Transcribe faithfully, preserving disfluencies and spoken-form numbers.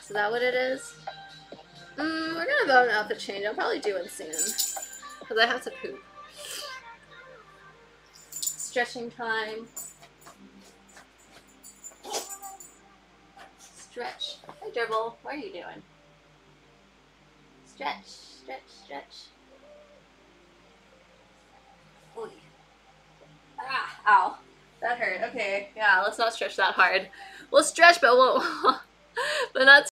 Is that what it is? Mm, we're gonna go on an outfit change. I'll probably do it soon. Because I have to poop. Stretching time. Stretch. Hey, Dribble. What are you doing? Stretch, stretch, stretch. Oy. Ah, ow. That hurt. Okay, yeah, let's not stretch that hard. We'll stretch, but we'll, but not